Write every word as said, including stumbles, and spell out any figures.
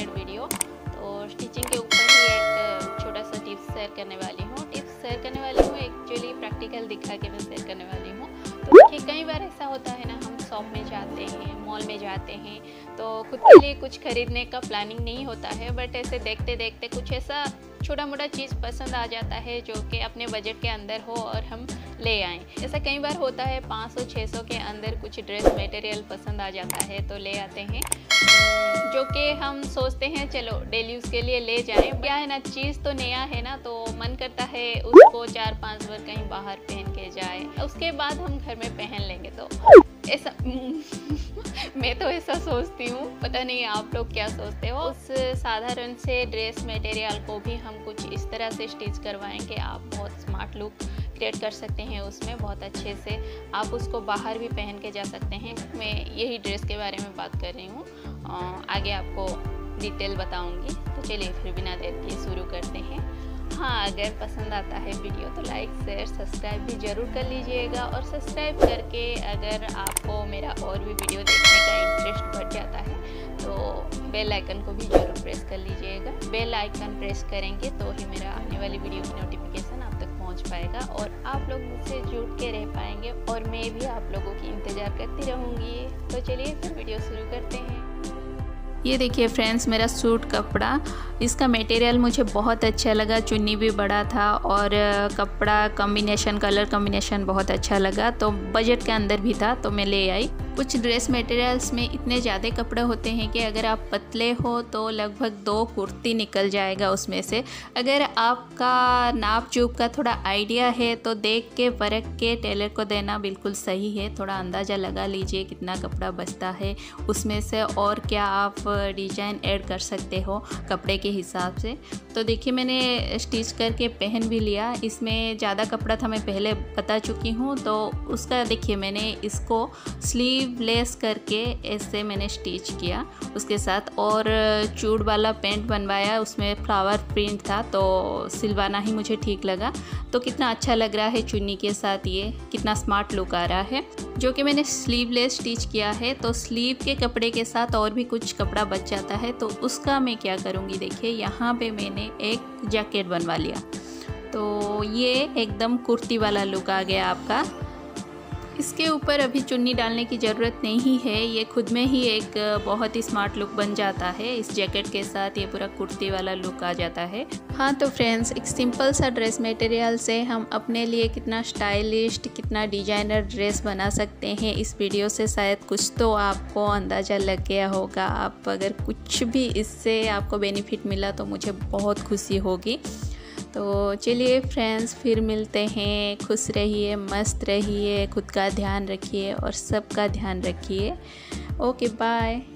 Related video. तो stitching के ऊपर ही एक छोटा सा टिप्स शेयर करने वाली हूँ टिप्स शेयर करने वाली हूँ एक्चुअली प्रैक्टिकल दिखा के मैं शेयर करने वाली हूँ। तो देखिए कई बार ऐसा होता है ना, हम शॉप में जाते हैं, मॉल में जाते हैं, तो खुद के लिए कुछ खरीदने का प्लानिंग नहीं होता है, बट ऐसे देखते देखते कुछ ऐसा छोटा मोटा चीज़ पसंद आ जाता है जो कि अपने बजट के अंदर हो और हम ले आएँ। ऐसा कई बार होता है, पाँच सौ छह सौ के अंदर कुछ ड्रेस मटेरियल पसंद आ जाता है तो ले आते हैं, जो कि हम सोचते हैं चलो डेली यूज़ के लिए ले जाएं। क्या है ना, चीज़ तो नया है ना, तो मन करता है उसको चार पांच बार कहीं बाहर पहन के जाए, उसके बाद हम घर में पहन लेंगे। तो ऐसा मैं तो ऐसा सोचती हूँ, पता नहीं आप लोग क्या सोचते हो। उस साधारण से ड्रेस मटेरियल को भी हम कुछ इस तरह से स्टिच करवाएं कि आप बहुत स्मार्ट लुक क्रिएट कर सकते हैं उसमें, बहुत अच्छे से आप उसको बाहर भी पहन के जा सकते हैं। मैं यही ड्रेस के बारे में बात कर रही हूँ, आगे आपको डिटेल बताऊंगी। तो चलिए फिर बिना देर के शुरू करते हैं। हाँ, अगर पसंद आता है वीडियो तो लाइक शेयर सब्सक्राइब भी ज़रूर कर लीजिएगा, और सब्सक्राइब करके अगर आपको मेरा और भी वीडियो देखने का इंटरेस्ट बढ़ जाता है तो बेल आइकन को भी ज़रूर प्रेस कर लीजिएगा। बेल आइकन प्रेस करेंगे तो ही मेरा आने वाली वीडियो की नोटिफिकेशन आप तक पहुंच पाएगा और आप लोग मुझसे जुड़ के रह पाएंगे, और मैं भी आप लोगों की इंतज़ार करती रहूँगी। तो चलिए फिर वीडियो शुरू करते हैं। ये देखिए फ्रेंड्स, मेरा सूट कपड़ा, इसका मटेरियल मुझे बहुत अच्छा लगा, चुन्नी भी बड़ा था और कपड़ा कॉम्बिनेशन, कलर कॉम्बिनेशन बहुत अच्छा लगा, तो बजट के अंदर भी था तो मैं ले आई। कुछ ड्रेस मटेरियल्स में इतने ज़्यादा कपड़े होते हैं कि अगर आप पतले हो तो लगभग दो कुर्ती निकल जाएगा उसमें से। अगर आपका नाप चूप का थोड़ा आइडिया है तो देख के परख के टेलर को देना बिल्कुल सही है। थोड़ा अंदाज़ा लगा लीजिए कितना कपड़ा बचता है उसमें से, और क्या आप डिजाइन ऐड कर सकते हो कपड़े के हिसाब से। तो देखिए मैंने स्टिच करके पहन भी लिया। इसमें ज़्यादा कपड़ा था, मैं पहले बता चुकी हूँ, तो उसका देखिए मैंने इसको स्लीव लेस करके ऐसे मैंने स्टिच किया उसके साथ, और चूड़ वाला पेंट बनवाया, उसमें फ्लावर प्रिंट था तो सिलवाना ही मुझे ठीक लगा। तो कितना अच्छा लग रहा है चुन्नी के साथ, ये कितना स्मार्ट लुक आ रहा है। जो कि मैंने स्लीवलेस स्टिच किया है, तो स्लीव के कपड़े के साथ और भी कुछ कपड़ा बच जाता है, तो उसका मैं क्या करूँगी, देखिए यहाँ पे मैंने एक जैकेट बनवा लिया। तो ये एकदम कुर्ती वाला लुक आ गया आपका। इसके ऊपर अभी चुन्नी डालने की ज़रूरत नहीं है, ये खुद में ही एक बहुत ही स्मार्ट लुक बन जाता है। इस जैकेट के साथ ये पूरा कुर्ती वाला लुक आ जाता है। हाँ तो फ्रेंड्स, एक सिंपल सा ड्रेस मटेरियल से हम अपने लिए कितना स्टाइलिस्ट, कितना डिजाइनर ड्रेस बना सकते हैं, इस वीडियो से शायद कुछ तो आपको अंदाज़ा लग गया होगा। आप अगर कुछ भी इससे आपको बेनिफिट मिला तो मुझे बहुत खुशी होगी। तो चलिए फ्रेंड्स, फिर मिलते हैं। खुश रहिए, मस्त रहिए, खुद का ध्यान रखिए और सबका ध्यान रखिए। Okay bye.